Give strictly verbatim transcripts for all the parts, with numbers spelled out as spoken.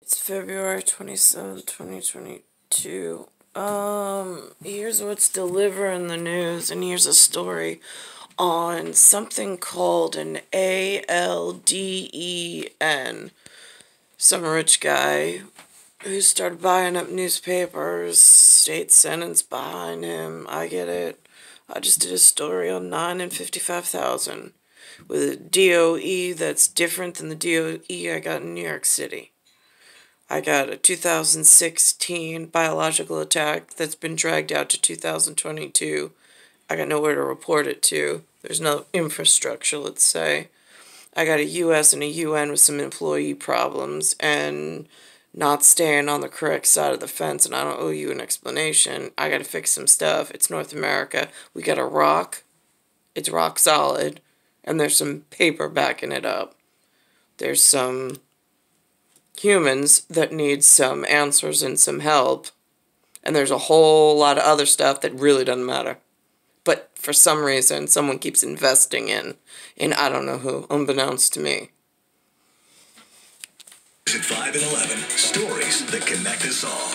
It's February twenty-seventh, twenty twenty-two. Um, here's what's delivering the news, and here's a story on something called an A L D E N. Some rich guy who started buying up newspapers, state senate's behind him. I get it. I just did a story on nine and fifty-five thousand with a D O E that's different than the D O E I got in New York City. I got a two thousand sixteen biological attack that's been dragged out to two thousand twenty-two. I got nowhere to report it to. There's no infrastructure, let's say. I got a U S and a U N with some employee problems and not staying on the correct side of the fence, and I don't owe you an explanation. I got to fix some stuff. It's North America. We got a rock. It's rock solid, and there's some paper backing it up. There's some humans that need some answers and some help, and there's a whole lot of other stuff that really doesn't matter. But for some reason, someone keeps investing in, in I don't know who, unbeknownst to me. At five and eleven, stories that connect us all.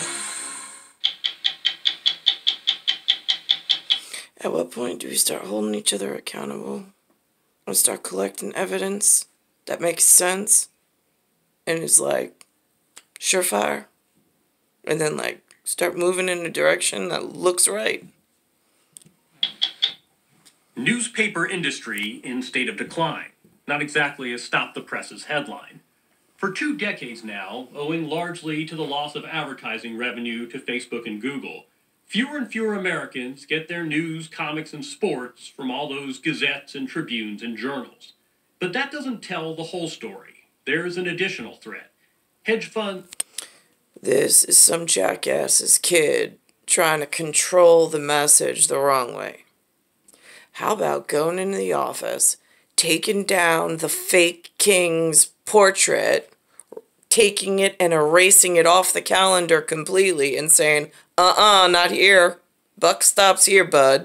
At what point do we start holding each other accountable and start collecting evidence that makes sense and is like surefire, and then like start moving in a direction that looks right? Newspaper industry in state of decline. Not exactly a stop the presses headline. For two decades now, owing largely to the loss of advertising revenue to Facebook and Google, fewer and fewer Americans get their news, comics, and sports from all those gazettes and tribunes and journals. But that doesn't tell the whole story. There's an additional threat. Hedge fund... This is some jackass's kid trying to control the message the wrong way. How about going into the office, taking down the fake king's portrait, taking it and erasing it off the calendar completely and saying, uh-uh, not here. Buck stops here, bud.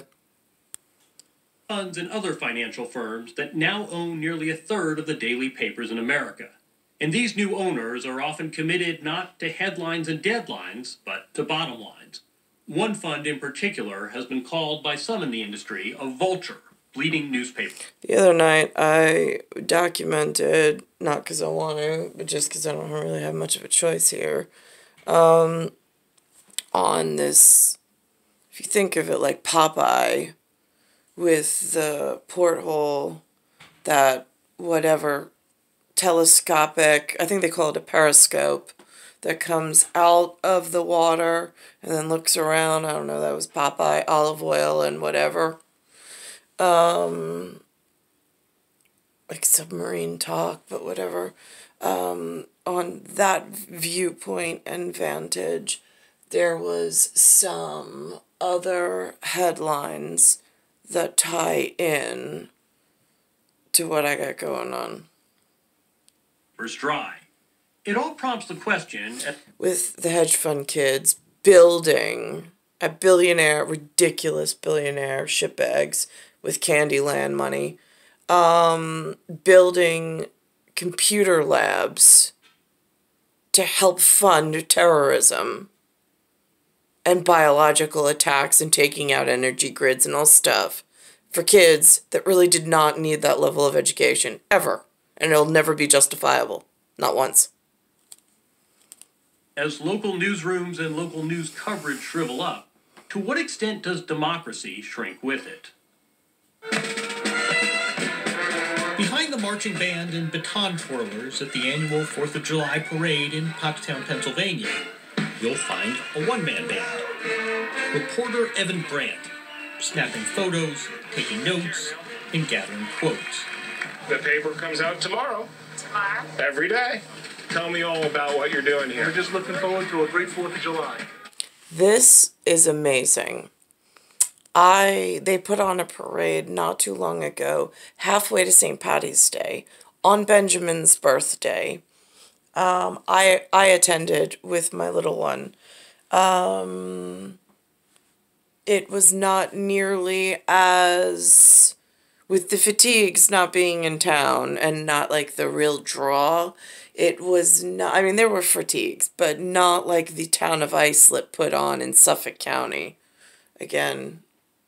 Funds and other financial firms that now own nearly a third of the daily papers in America. And these new owners are often committed not to headlines and deadlines, but to bottom lines. One fund in particular has been called by some in the industry a vulture, bleeding newspaper. The other night, I documented, not because I want to, but just because I don't really have much of a choice here, um, on this, if you think of it like Popeye, with the porthole, that whatever telescopic, I think they call it a periscope, that comes out of the water and then looks around. I don't know, that was Popeye, olive oil and whatever. Um, like submarine talk, but whatever. Um, on that viewpoint and vantage, there was some other headlines that tie in to what I got going on. First dry. It all prompts the question... At with the hedge fund kids building a billionaire, ridiculous billionaire shitbags with Candyland money, um, building computer labs to help fund terrorism and biological attacks and taking out energy grids and all stuff for kids that really did not need that level of education, ever. And it'll never be justifiable. Not once. As local newsrooms and local news coverage shrivel up, to what extent does democracy shrink with it? Behind the marching band and baton twirlers at the annual fourth of July parade in Pottstown, Pennsylvania, you'll find a one-man band. Reporter Evan Brandt, snapping photos, taking notes, and gathering quotes. The paper comes out tomorrow. Tomorrow? Every day. Tell me all about what you're doing here. We're just looking forward to a great fourth of July. This is amazing. I they put on a parade not too long ago, halfway to Saint Patty's Day, on Benjamin's birthday. Um, I I attended with my little one. Um, it was not nearly as, with the fatigues not being in town and not like the real draw, It was not, I mean, there were fatigues, but not like the town of Islip put on in Suffolk County. Again,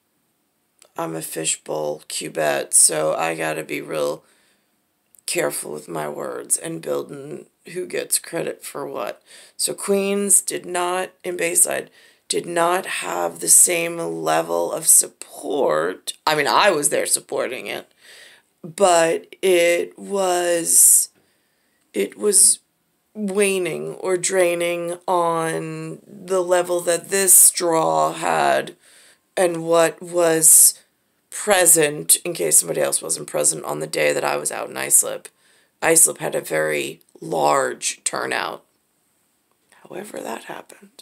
I'm a fishbowl cubette, so I gotta be real careful with my words and building who gets credit for what. So Queens did not, in Bayside, did not have the same level of support. I mean, I was there supporting it, but it was, it was waning or draining on the level that this draw had and what was present, in case somebody else wasn't present on the day that I was out in Islip. Islip had a very large turnout. However that happened.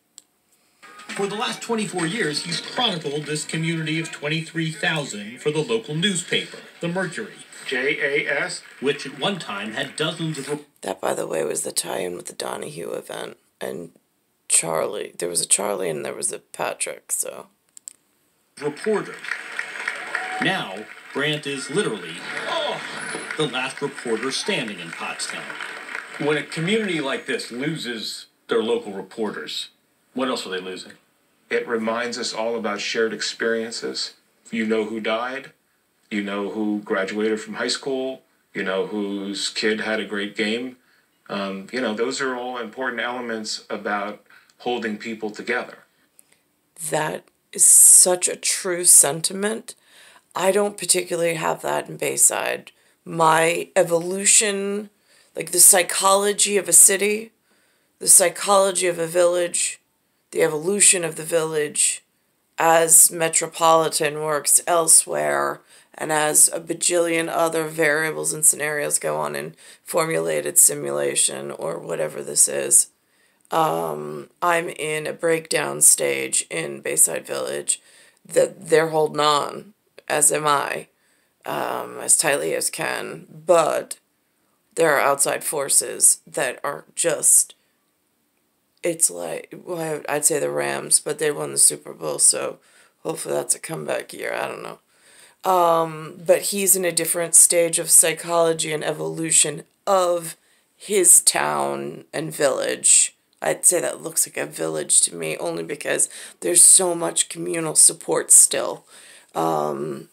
For the last twenty-four years, he's chronicled this community of twenty-three thousand for the local newspaper, the Mercury. J A S? Which at one time had dozens of... That, by the way, was the tie-in with the Donahue event. And Charlie. There was a Charlie and there was a Patrick, so... reporters. Now, Brandt is literally oh, the last reporter standing in Pottstown. When a community like this loses their local reporters, what else are they losing? It reminds us all about shared experiences. You know who died. You know who graduated from high school. You know whose kid had a great game. Um, you know, those are all important elements about holding people together. That is such a true sentiment. I don't particularly have that in Bayside. My evolution, like the psychology of a city, the psychology of a village, the evolution of the village as metropolitan works elsewhere, and as a bajillion other variables and scenarios go on in formulated simulation or whatever this is. Um, I'm in a breakdown stage in Bayside Village that they're holding on, as am I, um, as tightly as can, but there are outside forces that are just, it's like, well, I'd say the Rams, but they won the Super Bowl, so hopefully that's a comeback year, I don't know. Um, but he's in a different stage of psychology and evolution of his town and village. I'd say that looks like a village to me, only because there's so much communal support still. Um,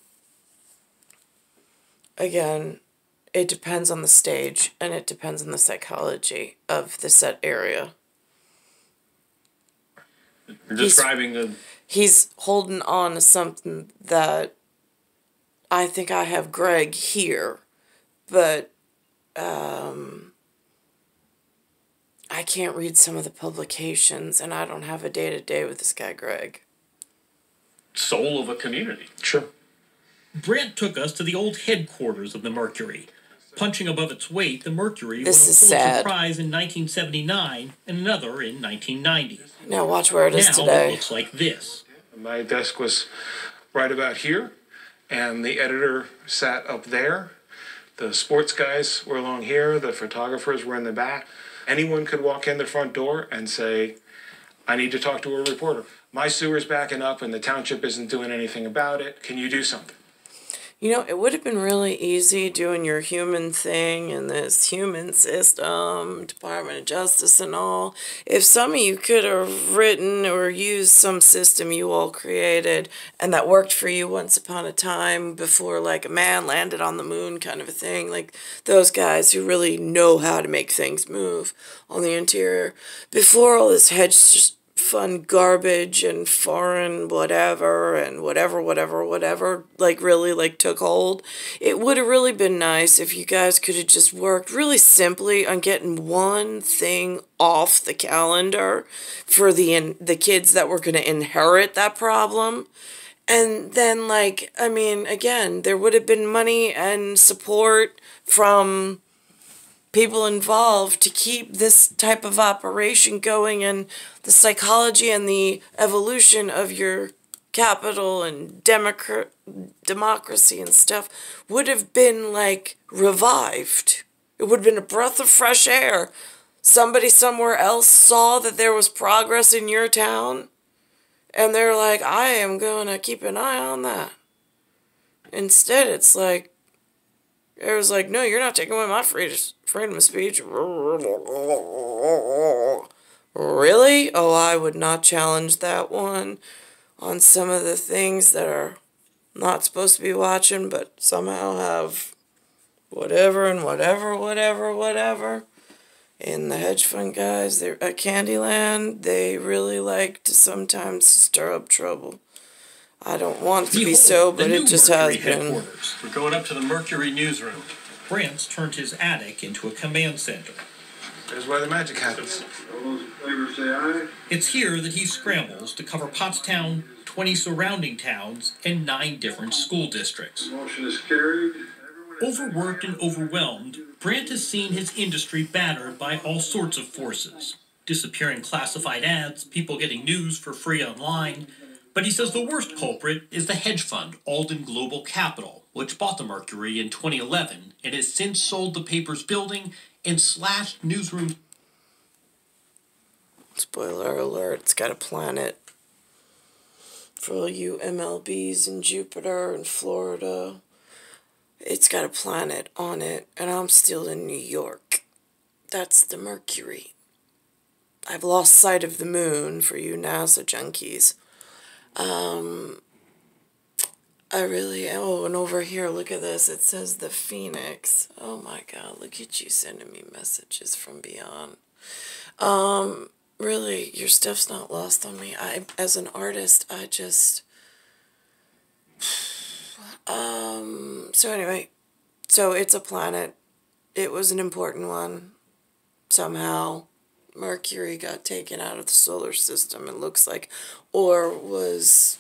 again, it depends on the stage, and it depends on the psychology of the set area. You're describing he's, the... He's holding on to something that I think I have Greg here, but um, I can't read some of the publications, and I don't have a day-to-day with this guy, Greg. Soul of a community. Sure. Brandt took us to the old headquarters of the Mercury. Punching above its weight, the Mercury This won a is Pulitzer sad. Prize in nineteen seventy-nine and another in nineteen ninety. Now watch where it is now today. it looks like this. My desk was right about here, and the editor sat up there. The sports guys were along here. The photographers were in the back. Anyone could walk in the front door and say, I need to talk to a reporter. My sewer's backing up and the township isn't doing anything about it. Can you do something? You know, it would have been really easy doing your human thing in this human system, Department of Justice and all, if some of you could have written or used some system you all created and that worked for you once upon a time before, like, a man landed on the moon kind of a thing. Like, those guys who really know how to make things move on the interior. Before all this hedge fund garbage and foreign whatever and whatever, whatever, whatever, like really like took hold. It would have really been nice if you guys could have just worked really simply on getting one thing off the calendar for the in, the kids that were going to inherit that problem. And then, like, I mean, again, there would have been money and support from people involved to keep this type of operation going, and the psychology and the evolution of your capital and democra- democracy and stuff would have been, like, revived. It would have been a breath of fresh air. Somebody somewhere else saw that there was progress in your town, and they're like, I am going to keep an eye on that. Instead, it's like, It was like, no, you're not taking away my free- freedom of speech. Really? Oh, I would not challenge that one on some of the things that are not supposed to be watching, but somehow have whatever and whatever, whatever, whatever. And the hedge fund guys, they're at Candyland, they really like to sometimes stir up trouble. I don't want it to be Behold, so, the but new it just Mercury has been. headquarters. We're going up to the Mercury newsroom. Brant's turned his attic into a command center. There's where the magic happens. All those in favor say aye. It's here that he scrambles to cover Pottstown, twenty surrounding towns, and nine different school districts. Motion is carried. Overworked and overwhelmed, Brant has seen his industry battered by all sorts of forces. Disappearing classified ads, people getting news for free online. But he says the worst culprit is the hedge fund Alden Global Capital, which bought the Mercury in twenty eleven and has since sold the paper's building and slashed newsrooms. Spoiler alert, it's got a planet. For all you M L Bs in Jupiter and Florida, it's got a planet on it, and I'm still in New York. That's the Mercury. I've lost sight of the moon for you NASA junkies. Um, I really, oh, and over here, look at this. It says the Phoenix. Oh my God, look at you sending me messages from beyond. Um, really, your stuff's not lost on me. I, as an artist, I just, um, so anyway, so it's a planet. It was an important one. Somehow, Mercury got taken out of the solar system, it looks like, or was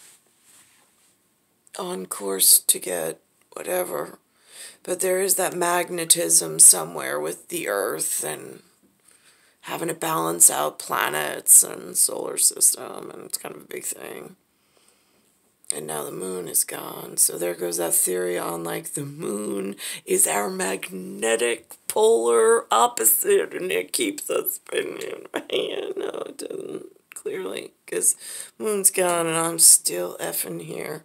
on course to get whatever. But there is that magnetism somewhere with the Earth and having to balance out planets and solar system, and it's kind of a big thing. And now the moon is gone, so there goes that theory on, like, the moon is our magnetic polar opposite, and it keeps us spinning. Man, no, it doesn't, clearly, because moon's gone, and I'm still effing here.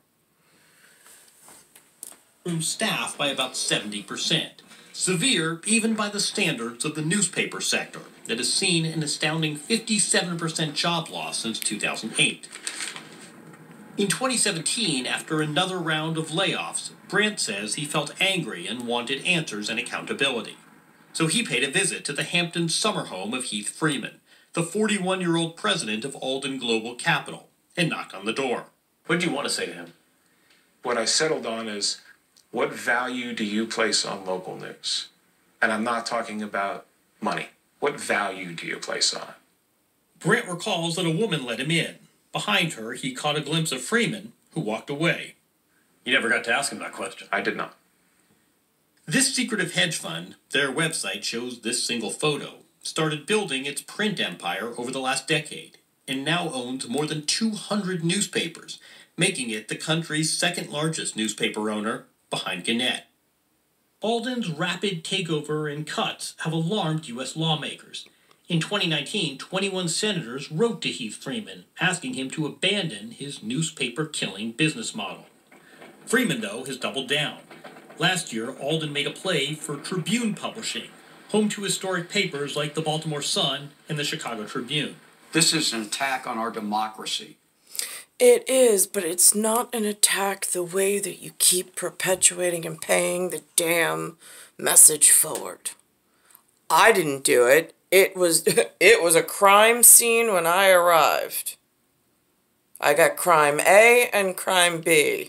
Staff by about seventy percent. Severe even by the standards of the newspaper sector that has seen an astounding fifty-seven percent job loss since two thousand eight. In twenty seventeen, after another round of layoffs, Brant says he felt angry and wanted answers and accountability. So he paid a visit to the Hampton summer home of Heath Freeman, the forty-one-year-old president of Alden Global Capital, and knocked on the door. What did you want to say to him? What I settled on is, what value do you place on local news? And I'm not talking about money. What value do you place on it? Brant recalls that a woman let him in. Behind her, he caught a glimpse of Freeman, who walked away. You never got to ask him that question. I did not. This secretive hedge fund, their website shows this single photo, started building its print empire over the last decade, and now owns more than two hundred newspapers, making it the country's second largest newspaper owner, behind Gannett. Alden's rapid takeover and cuts have alarmed U S lawmakers. In twenty nineteen, twenty-one senators wrote to Heath Freeman, asking him to abandon his newspaper-killing business model. Freeman, though, has doubled down. Last year, Alden made a play for Tribune Publishing, home to historic papers like the Baltimore Sun and the Chicago Tribune. This is an attack on our democracy. It is, but it's not an attack the way that you keep perpetuating and paying the damn message forward. I didn't do it. It was it was a crime scene when I arrived. I got crime A and crime B.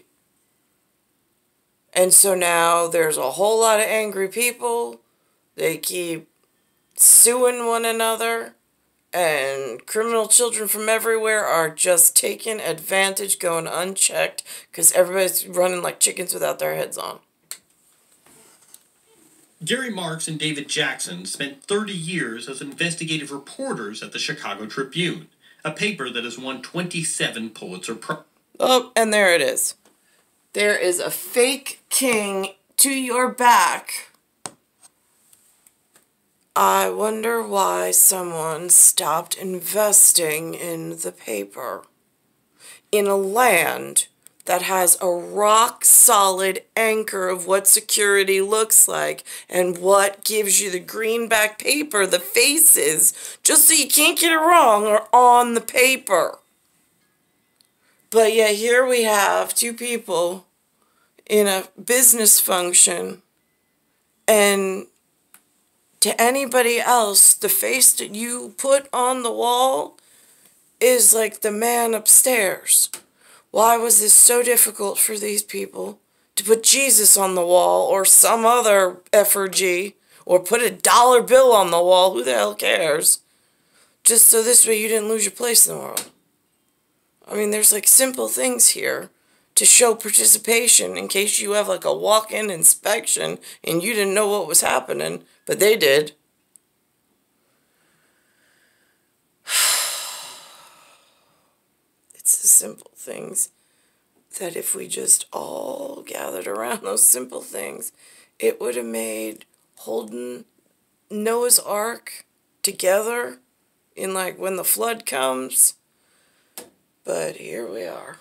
And so now there's a whole lot of angry people. They keep suing one another. And criminal children from everywhere are just taking advantage, going unchecked, because everybody's running like chickens without their heads on. Gary Marks and David Jackson spent thirty years as investigative reporters at the Chicago Tribune, a paper that has won twenty-seven Pulitzer Prizes. Oh, and there it is. There is a fake king to your back. I wonder why someone stopped investing in the paper. In a land that has a rock solid anchor of what security looks like and what gives you the greenback paper, the faces, just so you can't get it wrong, are on the paper. But yet here we have two people in a business function, and to anybody else, the face that you put on the wall is like the man upstairs. Why was this so difficult for these people to put Jesus on the wall or some other effigy or put a dollar bill on the wall? Who the hell cares? Just so this way you didn't lose your place in the world. I mean, there's like simple things here to show participation in case you have like a walk-in inspection and you didn't know what was happening, but they did. It's the simple things that if we just all gathered around those simple things, it would have made holding Noah's Ark together in like when the flood comes. But here we are.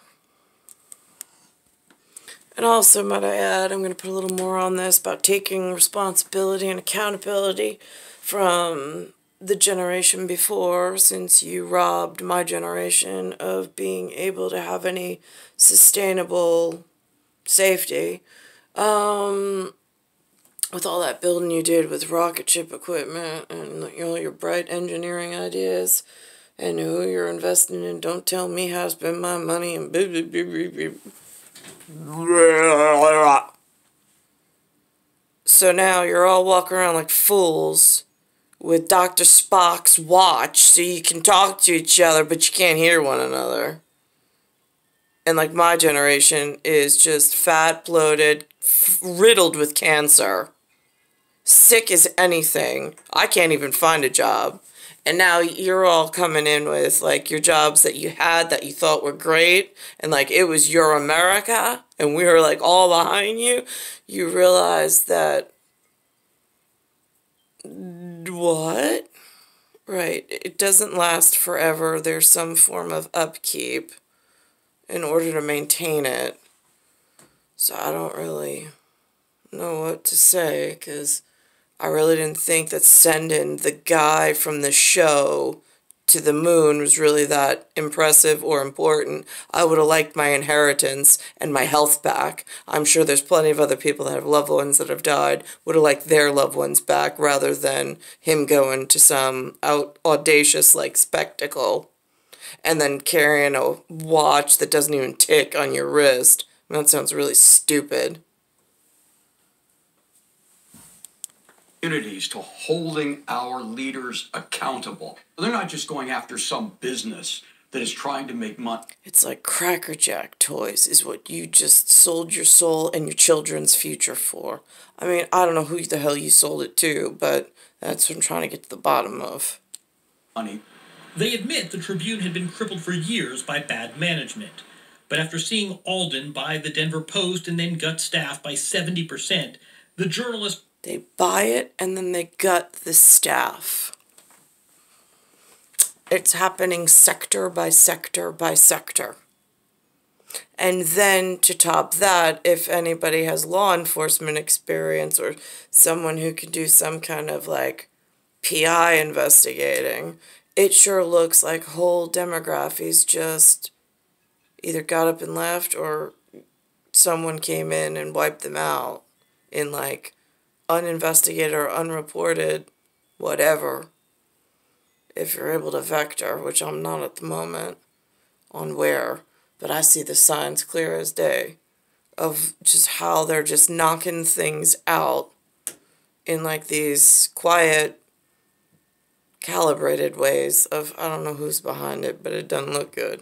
And also, might I add, I'm going to put a little more on this about taking responsibility and accountability from the generation before, since you robbed my generation of being able to have any sustainable safety. Um, with all that building you did with rocket ship equipment and you know, your bright engineering ideas and who you're investing in, don't tell me how to spend my money and blah, blah, blah, blah, blah. So now you're all walking around like fools with Doctor Spock's watch so you can talk to each other but you can't hear one another. And like my generation is just fat, bloated, riddled with cancer. Sick as anything. I can't even find a job. And now you're all coming in with like your jobs that you had that you thought were great. And like it was your America. And we were like all behind you. You realize that... What? Right. It doesn't last forever. There's some form of upkeep in order to maintain it. So I don't really know what to say, because I really didn't think that sending the guy from the show to the moon was really that impressive or important. I would have liked my inheritance and my health back. I'm sure there's plenty of other people that have loved ones that have died, would have liked their loved ones back rather than him going to some out audacious like spectacle and then carrying a watch that doesn't even tick on your wrist. I mean, that sounds really stupid. Communities to holding our leaders accountable. They're not just going after some business that is trying to make money. It's like Cracker Jack toys is what you just sold your soul and your children's future for. I mean, I don't know who the hell you sold it to, but that's what I'm trying to get to the bottom of. Money. They admit the Tribune had been crippled for years by bad management. But after seeing Alden buy the Denver Post and then gut staff by seventy percent, the journalist... They buy it and then they gut the staff. It's happening sector by sector by sector. And then to top that, if anybody has law enforcement experience or someone who can do some kind of like P I investigating, it sure looks like whole demographics just either got up and left or someone came in and wiped them out in like uninvestigated or unreported whatever. If you're able to vector, which I'm not at the moment, on where, but I see the signs clear as day of just how they're just knocking things out in like these quiet, calibrated ways of, I don't know who's behind it, but it doesn't look good.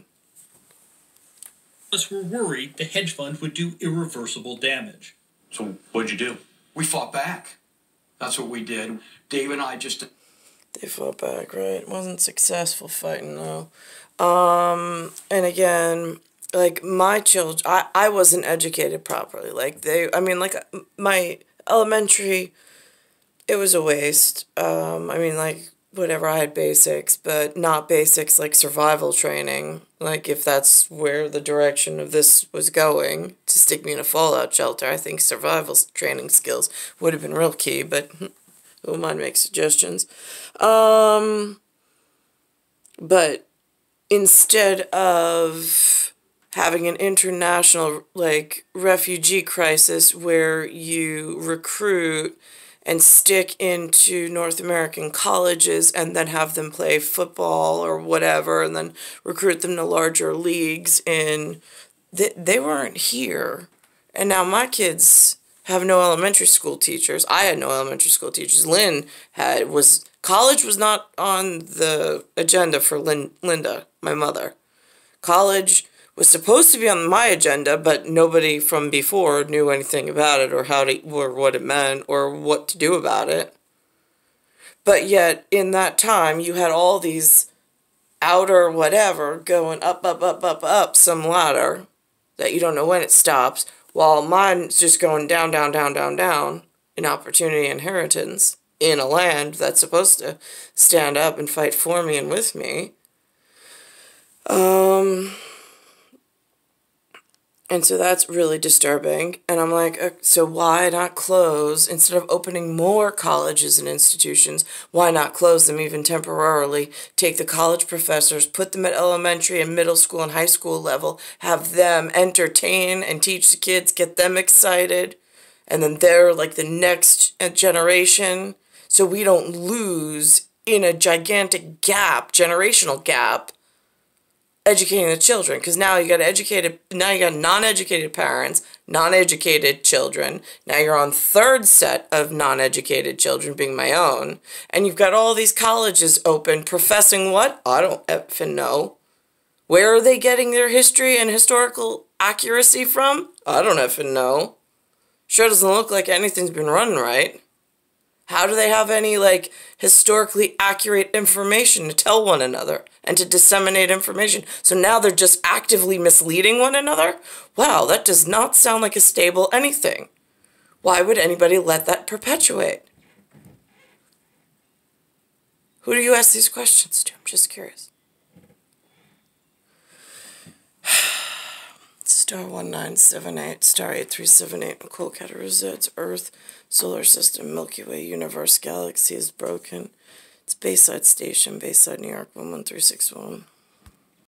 Were worried the hedge fund would do irreversible damage. So what'd you do? We fought back. That's what we did. Dave and I just... They fought back, right? It wasn't successful fighting, though. Um, and again, like, my children... I, I wasn't educated properly. Like, they... I mean, like, my elementary, it was a waste. Um, I mean, like, whatever, I had basics, but not basics like survival training. Like, if that's where the direction of this was going, to stick me in a fallout shelter, I think survival training skills would have been real key, but who am I to make suggestions? Um, but instead of having an international, like, refugee crisis where you recruit and stick into North American colleges and then have them play football or whatever and then recruit them to larger leagues, in they, they weren't here. And now my kids have no elementary school teachers. I had no elementary school teachers. Lynn had, was, college was not on the agenda for Lynn, Linda, my mother. College was supposed to be on my agenda, but nobody from before knew anything about it or how to, or what it meant or what to do about it. But yet, in that time, you had all these outer whatever going up, up, up, up, up some ladder that you don't know when it stops, while mine's just going down, down, down, down, down in opportunity inheritance in a land that's supposed to stand up and fight for me and with me. Um... And so that's really disturbing. And I'm like, uh, so why not close, instead of opening more colleges and institutions, why not close them even temporarily? Take the college professors, put them at elementary and middle school and high school level, have them entertain and teach the kids, get them excited. And then they're like the next generation. So we don't lose in a gigantic gap, generational gap, educating the children, because now you got educated, now you got non-educated parents, non-educated children, now you're on third set of non-educated children, being my own, and you've got all these colleges open, professing what? I don't effing know. Where are they getting their history and historical accuracy from? I don't effing know. Sure doesn't look like anything's been run right. How do they have any, like, historically accurate information to tell one another and to disseminate information? So now they're just actively misleading one another? Wow, that does not sound like a stable anything. Why would anybody let that perpetuate? Who do you ask these questions to? I'm just curious. Star one nine seven eight, star eight three seven eight, Kolkata resides, Earth, Solar System, Milky Way, Universe, Galaxy is broken. It's Bayside Station, Bayside, New York, one one three six one.